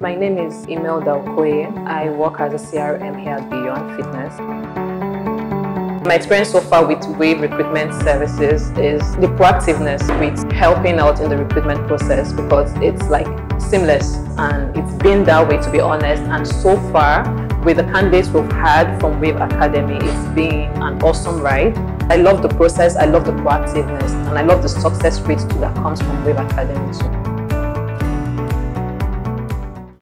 My name is Imelda Okoye. I work as a CRM here at Beyond Fitness. My experience so far with Wave Recruitment Services is the proactiveness with helping out in the recruitment process, because it's like seamless and it's been that way, to be honest. And so far, with the candidates we've had from Wave Academy, it's been an awesome ride. I love the process, I love the proactiveness, and I love the success rate that comes from Wave Academy too.